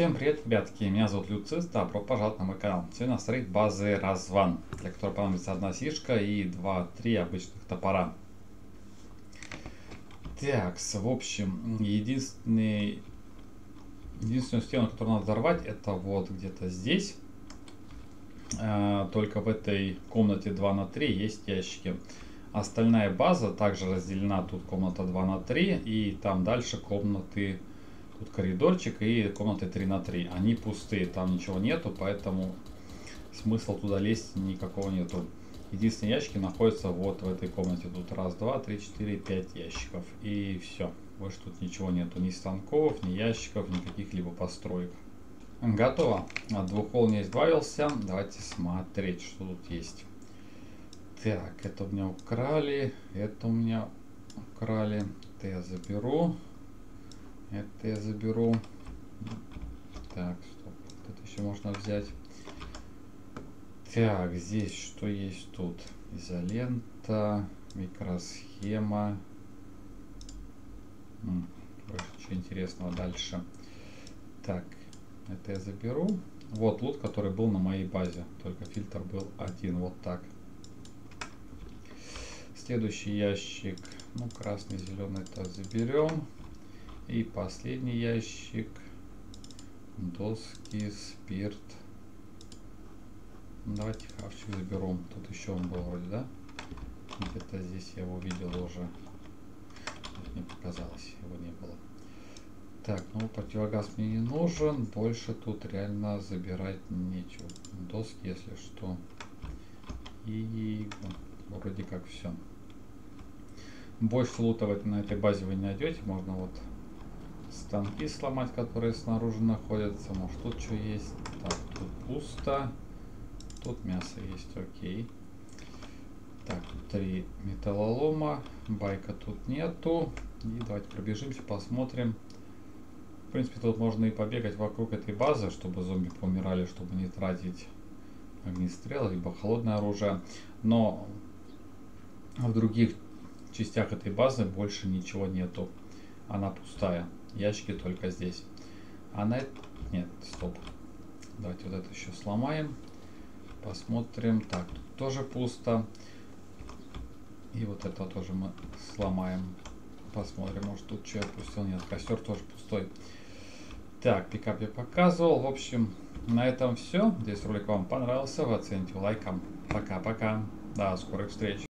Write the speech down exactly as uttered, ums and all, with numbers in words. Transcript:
Всем привет, ребятки, меня зовут Люцис, добро пожаловать на мой канал. Сегодня строить базы Разван, для которой понадобится одна сишка и два-три обычных топора. Так, в общем, единственный, единственную стену, которую надо взорвать, это вот где-то здесь. А, только в этой комнате два на три есть ящики. Остальная база также разделена, тут комната два на три и там дальше комнаты. Тут коридорчик и комнаты три на три. Они пустые, там ничего нету, поэтому смысла туда лезть никакого нету. Единственные ящики находятся вот в этой комнате. Тут раз, два, три, четыре, пять ящиков. И все. Больше тут ничего нету. Ни станков, ни ящиков, ни каких-либо построек. Готово. От двух волн не избавился. Давайте смотреть, что тут есть. Так, это у меня украли. Это у меня украли. Это я заберу. Это я заберу. Так, стоп. Это еще можно взять. Так, здесь что есть тут? Изолента, микросхема. М, больше ничего интересного дальше. Так, это я заберу. Вот лут, который был на моей базе. Только фильтр был один. Вот так. Следующий ящик. Ну, красный, зеленый это заберем. И последний ящик. Доски, спирт. Давайте хавчик заберу. Тут еще он был вроде, да? Где-то здесь я его видел уже. Мне показалось, его не было. Так, ну противогаз мне не нужен. Больше тут реально забирать нечего. Доски, если что. И вроде как все. Больше лута на этой базе вы не найдете. Можно вот станки сломать, которые снаружи находятся. Может тут что есть. Так, тут пусто. Тут мясо есть, окей. Так, тут три металлолома. Байка тут нету. И давайте пробежимся, посмотрим. В принципе, тут можно и побегать вокруг этой базы, чтобы зомби поумирали, чтобы не тратить огнестрел, либо холодное оружие. Но в других частях этой базы больше ничего нету. Она пустая. Ящики только здесь. А на это... Нет, стоп. Давайте вот это еще сломаем. Посмотрим. Так, тут тоже пусто. И вот это тоже мы сломаем. Посмотрим, может тут что я отпустил. Нет, костер тоже пустой. Так, пикап я показывал. В общем, на этом все. Надеюсь, ролик вам понравился. Вы оцените лайком. Пока-пока. До скорых встреч.